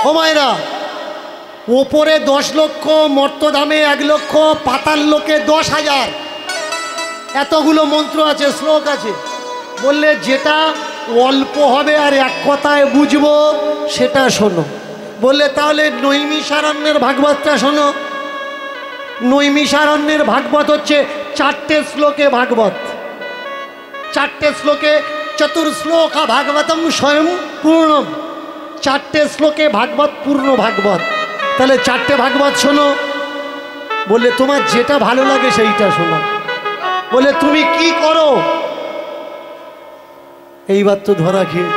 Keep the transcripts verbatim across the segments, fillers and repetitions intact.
ও মায়েরা, ওপরে দশ লক্ষ, মর্তধামে এক লক্ষ, পাতাল লোকে দশ হাজার, এতগুলো মন্ত্র আছে, শ্লোক আছে। বললে যেটা অল্প হবে আর এক কথায় বুঝবো সেটা শোনো। বললে তাহলে নৈমিষারণ্যের ভাগবতটা শোনো। নৈমিষারণ্যের ভাগবত হচ্ছে চারটে শ্লোকে ভাগবত, চারটে শ্লোকে, চতুর্শ্লোকা ভাগবতম স্বয়ং পূর্ণম, চারটে শ্লোকে ভাগবত পূর্ণ ভাগবত। তাহলে চারটে ভাগবত শোনো। বললে তোমার যেটা ভালো লাগে সেইটা শোনো। বলে তুমি কি করো? এইবার তো ধরা খেয়ে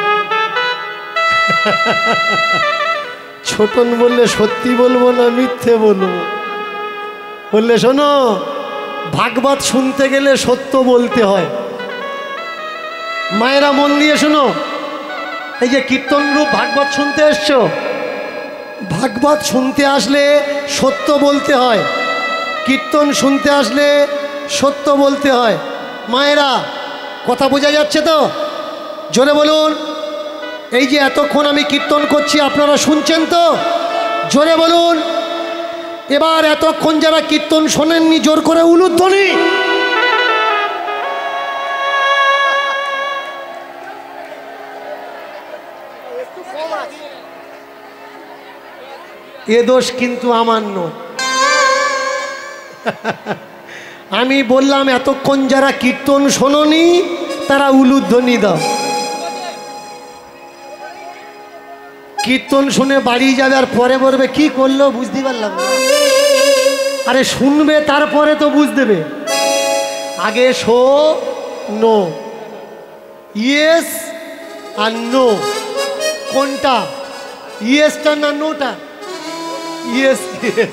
ছোটন বললে সত্যি বলবো না মিথ্যে বলবো? বললে শোনো, ভাগবত শুনতে গেলে সত্য বলতে হয়। মায়েরা মন দিয়ে শোনো, এই যে কীর্তন রূপ ভাগবত শুনতে এসছো, ভাগবত শুনতে আসলে সত্য বলতে হয়, কীর্তন শুনতে আসলে সত্য বলতে হয়। মায়েরা কথা বোঝা যাচ্ছে তো? জোরে বলুন। এই যে এতক্ষণ আমি কীর্তন করছি আপনারা শুনছেন তো? জোরে বলুন। এবার এতক্ষণ যারা কীর্তন শোনেননি জোর করে উলুধ্বনি। এ দোষ কিন্তু আমার নয়। আমি বললাম এতক্ষণ যারা কীর্তন শোনোনি তারা উলুধ্বনি দাও। কীর্তন শুনে বাড়ি যাবে আর পরে বলবে কি করলো বুঝতে পারলাম না। আরে শুনবে তারপরে তো বুঝ দেবে। আগে শো নো, ইয়েস আর নো, কোনটা ইয়েসটা না নোটা? Yes yes.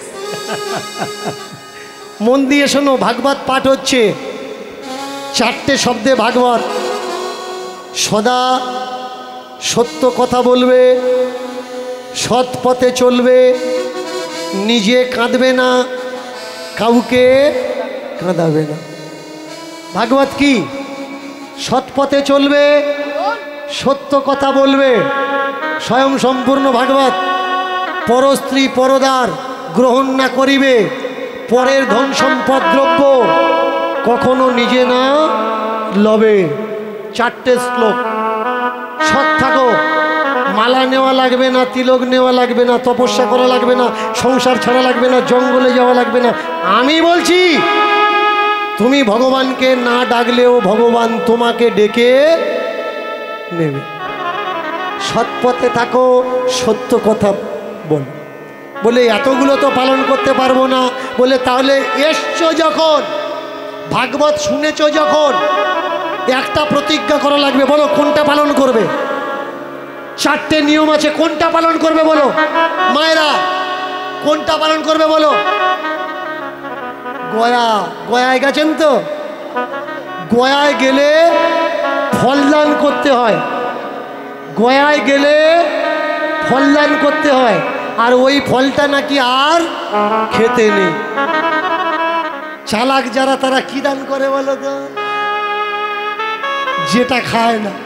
মন দিয়ে শোনো, ভাগবত পাঠ হচ্ছে, চারটে শব্দে ভাগবত। সদা সত্য কথা বলবে, সৎ পথে চলবে, নিজে কাঁদবে না, কাউকে কাঁদাবে না। ভাগবত কি? সৎ পথে চলবে, সত্য কথা বলবে, স্বয়ং সম্পূর্ণ ভাগবত। পরস্ত্রী পরদার গ্রহণ না করিবে, পরের ধন সম্পদ দ্রব্য কখনো নিজে না লবে। চারটে শ্লোক। সৎ থাকো, মালা নেওয়া লাগবে না, তিলক নেওয়া লাগবে না, তপস্যা করা লাগবে না, সংসার ছাড়া লাগবে না, জঙ্গলে যাওয়া লাগবে না। আমি বলছি তুমি ভগবানকে না ডাকলেও ভগবান তোমাকে ডেকে নেবে। সৎ পথে থাকো, সত্য কথা বল। বলে এতগুলো তো পালন করতে পারবো না। বলে তাহলে এসছো যখন, ভাগবত শুনেছ যখন, একটা প্রতিজ্ঞা করা লাগবে। বলো কোনটা পালন করবে? চারটে নিয়ম আছে, কোনটা পালন করবে বলো? মায়েরা কোনটা পালন করবে বলো? গয়া, গয়ায় গেছেন তো? গয়ায় গেলে ফলদান করতে হয়, গয়ায় গেলে ফলদান করতে হয়, আর ওই ফলটা নাকি আর খেতে নেই। চালাক যারা তারা কি দান করে বলো তো? যেটা খায় না,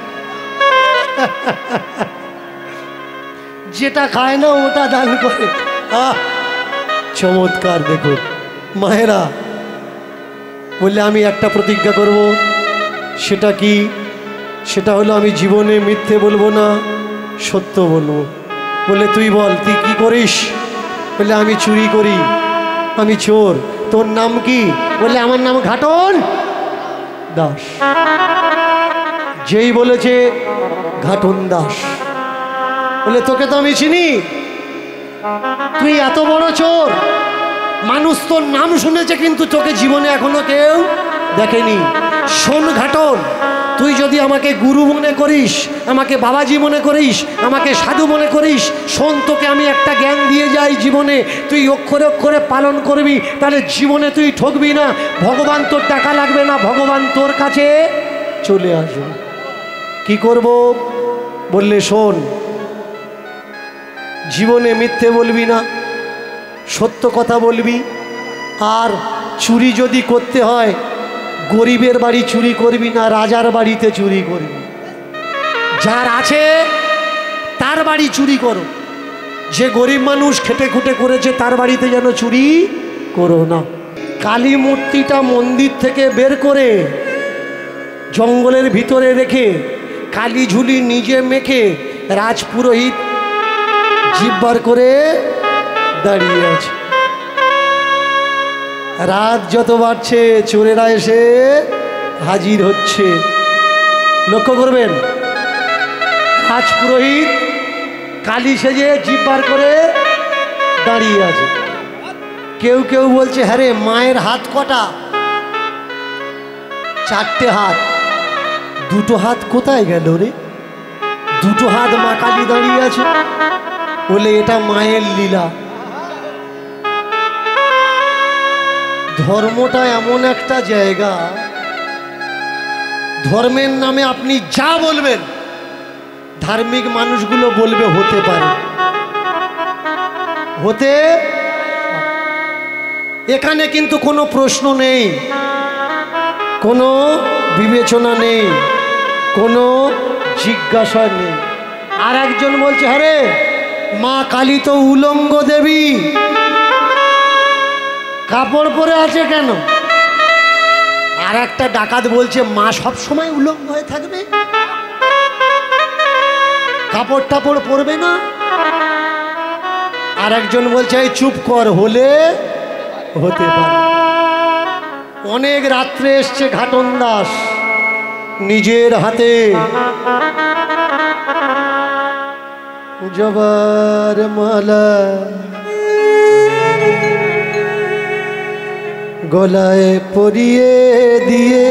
যেটা খায় না ওটা দান করে। আহ চমৎকার। দেখো মায়েরা, বললে আমি একটা প্রতিজ্ঞা করব। সেটা কি? সেটা হলো আমি জীবনে মিথ্যে বলবো না, সত্য বলবো। বলে তুই বল তুই কি করিস? বলে আমি চুরি করি, আমি চোর। তোর নাম কি? বলে আমার নাম ঘাটন দাস। যেই বলেছে ঘাটন দাস, বলে তোকে তো আমি চিনি, তুই এত বড় চোর। মানুষ তোর নাম শুনেছে কিন্তু তোকে জীবনে এখনো কেউ দেখেনি। শোন ঘাটন, তুই যদি আমাকে গুরু মনে করিস, আমাকে বাবাজি মনে করিস, আমাকে সাধু মনে করিস, শোন তোকে আমি একটা জ্ঞান দিয়ে যাই। জীবনে তুই অক্ষরে অক্ষরে পালন করবি, তাহলে জীবনে তুই ঠকবি না। ভগবান তোর টাকা লাগবে না, ভগবান তোর কাছে চলে আসবে। কি করব? বললে শোন, জীবনে মিথ্যে বলবি না, সত্য কথা বলবি। আর চুরি যদি করতে হয়, গরিবের বাড়ি চুরি করবি না, রাজার বাড়িতে চুরি করবি। যার আছে তার বাড়ি চুরি করো, যে গরিব মানুষ খেটে খুটে করেছে তার বাড়িতে যেন চুরি করো না। কালী মূর্তিটা মন্দির থেকে বের করে জঙ্গলের ভিতরে রেখে কালী ঝুলি নিজে মেখে রাজপুরোহিত জিব্বার করে দাঁড়িয়ে আছে। রাত যত বাড়ছে চোরেরা এসে হাজির হচ্ছে। লক্ষ্য করবেন, রাজপুরোহিত কালী সেজে জিব্বার করে দাঁড়িয়ে আছে। কেউ কেউ বলছে, হ্যাঁ রে, মায়ের হাত কটা? চারটে হাত। দুটো হাত কোথায় গেল রে? দুটো হাত মা কালী দাঁড়িয়ে আছে। বলে এটা মায়ের লীলা। ধর্মটা এমন একটা জায়গা, ধর্মের নামে আপনি যা বলবেন ধার্মিক মানুষগুলো বলবে হতে পারে, হতে। এখানে কিন্তু কোনো প্রশ্ন নেই, কোনো বিবেচনা নেই, কোনো জিজ্ঞাসা নেই। আর একজন বলছে, হ্যাঁ রে, মা কালী তো উলঙ্গ দেবী, কাপড় পরে আছে কেন? আর একটা ডাকাত বলছে, মা সব সময় উলঙ্গ হয়ে থাকবে, কাপড় টাপড় পরবে না। আর একজন বলছে, এই চুপ কর, হলে হতে পারে। অনেক রাত্রে এসছে ঘাটন দাস, নিজের হাতে জবার মালা গলায় পরিয়ে দিয়ে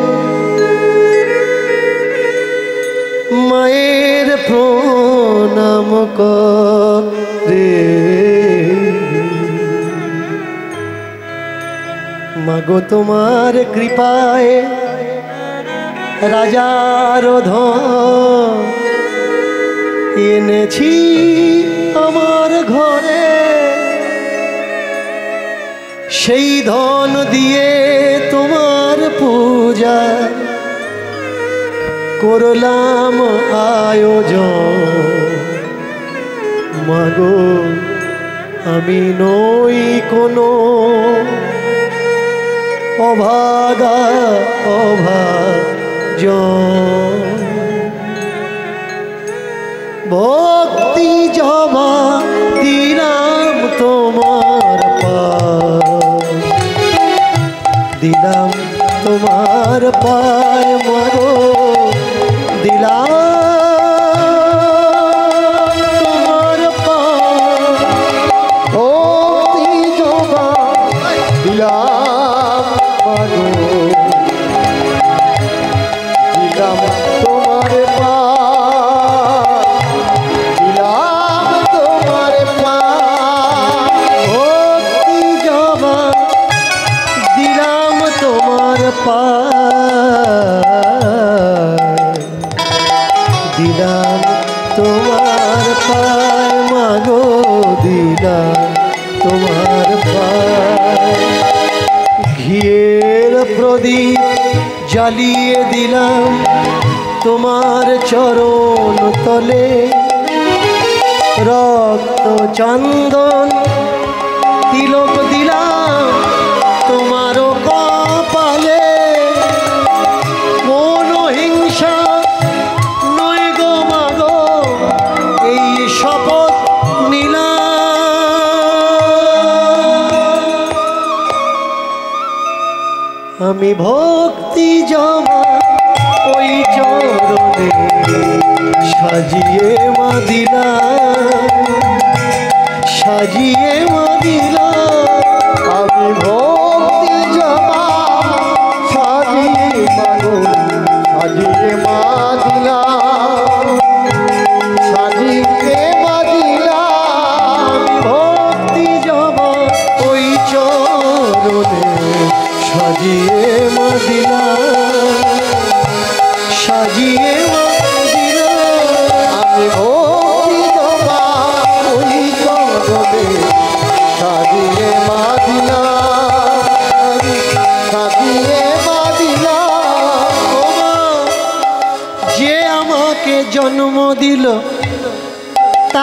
মায়ের প্রণাম করে। মাগো তোমার কৃপায় রাজার ধন এনেছি আমার ঘরে, সেই ধন দিয়ে তোমার পূজা করলাম আয়োজন। মাগো আমি নই কোনো অভাগা অভাজন, ভক্তি জমা দিলাম তোমার পায়, দিলাম তোমার পায় মাগো, দিলাম তোমার পায়, ভক্তি জমা দিলাম মাগো, দিলাম তোমার পায়, দিলাম তোমার পায়, ভক্তি জমা দিলাম তোমার পায়, দিলাম তোমার পায় মাগো, দিলাম তোমার পায়। ঘিয়ের প্রদীপ জ্বালিয়ে দিলাম তোমার চরণ তলে, রক্ত চন্দন তিলক দিলাম তোমারও কপালে। কোন হিংসা নয় গো মাগো, এই শপথ নিলাম। আমি ভক্তি জমা ওই চরণে সাজিয়ে মা দিলাম, সাজিয়ে মা দিলাম। আমি ভক্তি জমা সাজিয়ে মাগো, সাজিয়ে মা দিলাম, সাজিয়ে মা দিলাম। ভক্তি জমা ওই চরণে সাজিয়ে মা দিলাম, সাজিয়ে মা দিলাম। আমি ভক্তি জমা ওই চরণে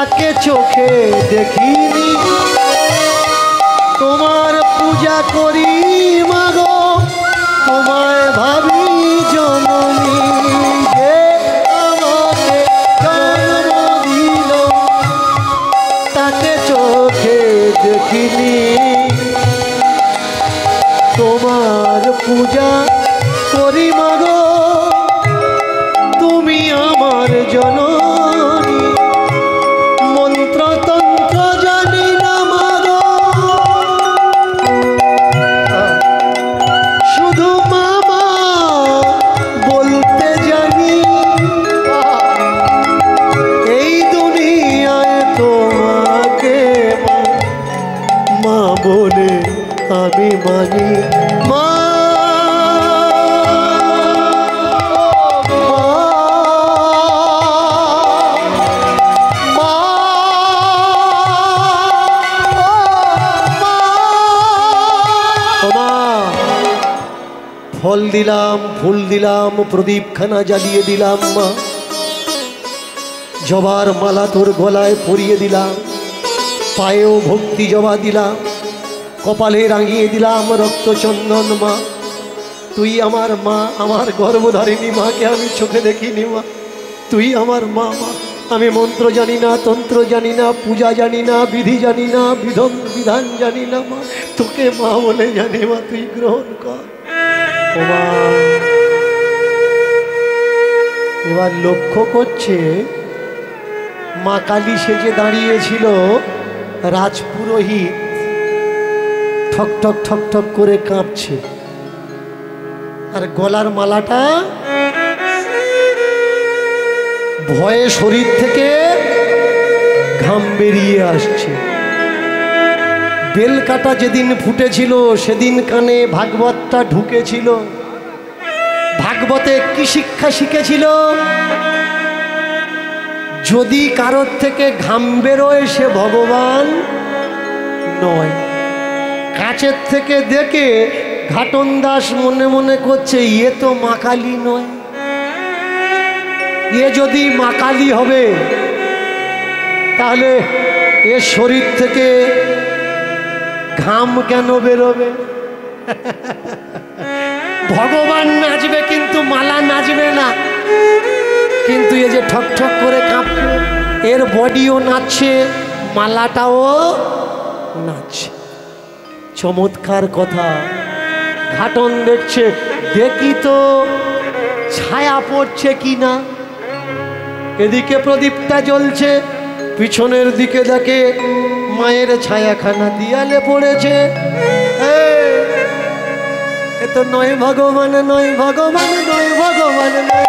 তাকে চোখে দেখিনি, তোমার পূজা করি মাগো, তোমায় ভাবি জননী, যে আমাকে জন্ম দিল তাকে চোখে দেখিনি, তোমার পূজা করি মাগো, তুমি আমার জননী, মন্ত্রতন্ত্র জানি না মাগো, শুধু মামা বলতে জানি, এই দুনিয়ায় তোমাকে মা বলে আমি মানি, মা ফল দিলাম, ফুল দিলাম, প্রদীপখানা জ্বালিয়ে দিলাম মা, জবার মালা তোর গলায় পরিয়ে দিলাম, পায়েও ভক্তি জবা দিলাম, কপালে রাঙিয়ে দিলাম রক্তচন্দন মা, তুই আমার মা, আমার গর্ভধারিণী মাকে আমি চোখে দেখিনি মা, তুই আমার মা মা, আমি মন্ত্র জানি না, তন্ত্র জানি না, পূজা জানি না, বিধি জানি না, বিধান বিধান জানি না মা, তোকে মা বলে জানি মা, তুই গ্রহণ কর। এবার লক্ষ্য করছে মা কালী সেজে দাঁড়িয়েছিল রাজপুরোহিত, ঠক ঠক ঠক ঠক করে কাঁপছে, আর গলার মালাটা ভয়ে শরীর থেকে ঘাম বেরিয়ে আসছে। বেলকাটা যেদিন ফুটেছিল সেদিন কানে ভাগবতটা ঢুকেছিল। ভাগবতে কি শিক্ষা শিখেছিল? যদি কারোর থেকে ঘাম বেরোয় সে ভগবান নয়। কাছের থেকে দেখে ঘাটন দাস মনে মনে করছে এ তো মা কালী নয়, এ যদি মা কালী হবে তাহলে এর শরীর থেকে ঘাম কেন বেরোবে? ভগবান নাচবে কিন্তু মালা নাচবে না। কিন্তু এ যে ঠক ঠক করে কাঁপছে, এর বডিও নাচছে, মালাটাও নাচছে। চমৎকার কথা। ঘাটন দেখছে, দেখি তো ছায়া পড়ছে কি না। এদিকে প্রদীপটা জ্বলছে, পিছনের দিকে দেখে মায়ের ছায়াখানা দিয়ালে পড়েছে। এ তো নয় ভগবান, নয় ভগবান, নয় ভগবান, নয়